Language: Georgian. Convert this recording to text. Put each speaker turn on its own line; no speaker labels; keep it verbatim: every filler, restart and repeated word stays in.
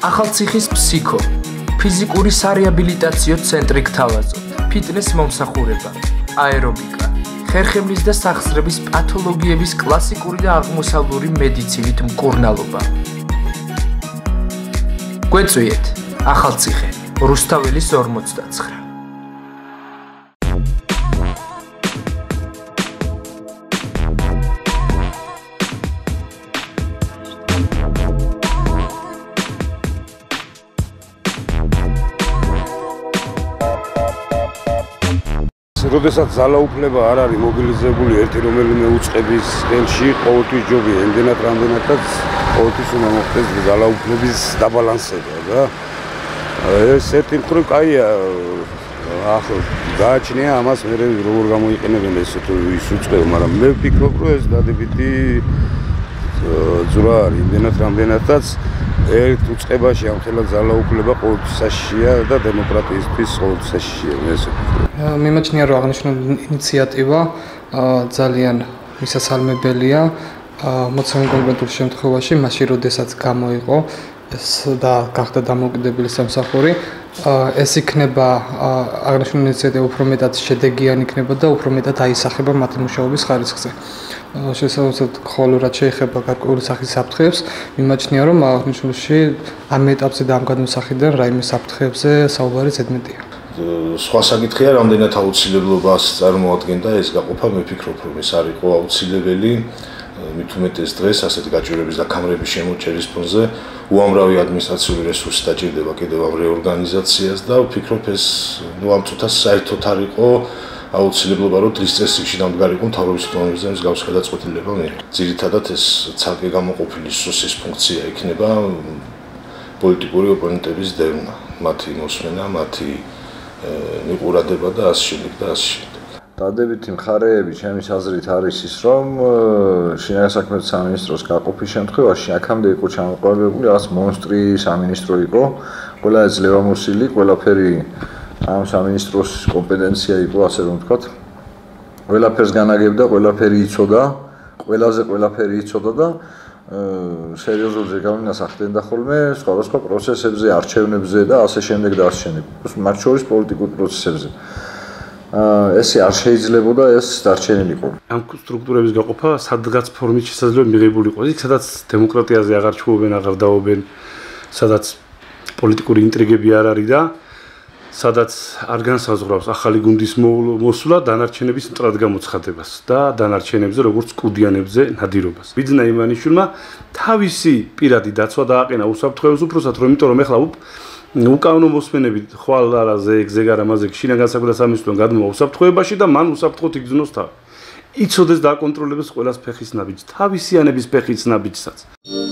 ახალციხის ფსიქო, ფიზიკური სარეაბილიტაციო ცენტრი გთავაზობთ, ფიტნეს მომსახურება, აერობიკა, ხერხემლის და სახსრების პათოლოგიების კლასიკური და აღმოსავლური მედიცინით მკურნალობა. გვეწვიეთ, ახალციხე, რუსთაველის ორმოცდაცხრა.
როდესაც ძალაუფლება არ არის მობილიზებული ერთი რომელიმე უწყების ხელში, ყოველთვის ჯობი ემდენად რამდენადაც ყოველთვის უნდა მოხდეს ძალაუფლების დაბალანსება და ეს ერთი მხრივ კაია, ახლა გააჩნია ამას მე როგორ გამოიყენებენ ეს ის უწყება, მაგრამ მე ვფიქრობ, რომ ეს დადებითი ძვრა არის ემდენად რამდენადაც ერთ უწყებაში ამ ხელა ძალაუფლება ყოველთვის საშიშია და დემოკრატიისთვის ყოველთვის საშიშია.
მიმაჩნია, რომ აღნიშნული ინიციატივა ძალიან მისასალმებელია მოცემულ კონკრეტულ შემთხვევაში, მაშინ როდესაც გამოიყო ეს და გახდა დამოუკიდებელი სამსახური, ეს იქნება აღნიშნული ინიციატივა უფრო მეტად შედეგიანი იქნება და უფრო მეტად აისახება მათი მუშაობის ხარისხზე. შესაბამისად, ხოლო რაც შეეხება გარკვეული სახის საფრთხეებს, მიმაჩნია, რომ აღნიშნულში ამ ეტაპზე და ამ გადმოსახედიდან რაიმე საფრთხეებზე საუბარი ზედმეტია.
სხვა საკითხია, რამდენად აუცილებლობას წარმოადგენდა ეს გაყოფა, მე ვფიქრობ, რომ ეს არ იყო აუცილებელი, მით უმეტეს დღეს ასეთი გაჭირვების და კამრების შემოჭერის ფონზე უამრავი ადმინისტრაციული რესურსი დაჭირდება კიდევ ამ რეორგანიზაციას და ვფიქრობ, ეს ნუ ამ წუთას საერთოდ არ იყო აუცილებლობა, რომ დღის წესრიგში დამდგარიყო მთავრობის უტანაზე მსგავს გადაწყვეტილება მიიღო. ძირითადად ეს ცალკე გამოყოფილი სუსის ფუნქცია იქნება პოლიტიკური ოპონენტების დევნა, მათი მოსმენა, მათი მიყურადება და ასე შემდეგ და ასე შემდეგ.
დადებითი მხარეები ჩემის აზრით არის ის, რომ შინაგან საქმეთა სამინისტროს გაყოფის შემთხვევაში აქამდე იყო ჩამოყალიბებული რაღაც მონსტრი სამინისტრო იყო, ყველა ძლევამოსილი, ყველაფერი ამ სამინისტროს კომპეტენცია იყო, ასე რომ ვთქვათ. ყველაფერს განაგებდა, ყველაფერი იცოდა, ყველაზე ყველაფერი იცოდა და სერიოზულად ზეგავლენას ახდენდა ხოლმე სხვადასხვა პროცესებზე, არჩევნებზე და ასე შემდეგ და ასე შემდეგ. მათ შორის პოლიტიკურ პროცესებზე. ესე არ შეიძლებოდა ეს დარჩენილიყო.
ამ სტრუქტურების გაყოფა სადღაც ფორმით შესაძლოა მიღებული იყო. იქ სადაც დემოკრატიაზე აღარ ჩუობენ, აღარ დაობენ, სადაც პოლიტიკური ინტრიგები არ არის და სადაც არ განსაზღვრავს ახალი გუნდის მოსვლა დანარჩენების მტრად გამოცხადებას და დანარჩენებზე როგორც კუდიანებზე ნადირობას. ბიძნა იმანიშვილმა თავისი პირადი დაცვა დააყენა უსაფრთხოების უფროსად, რომ იმიტომ რომ ეხლა უკანონო მოსმენებით ხვალ არა ზეგ ზეგარ ამაზე შინაგან საქმეთა სამინისტრომ გადმოვა უსაფრთხოებაში და მან უსაფრთხოდ იგრძნოს თავი. იცოდეს დააკონტროლებს ყველას ფეხის ნაბიჯს, თავისიანების ფეხის ნაბიჯსაც.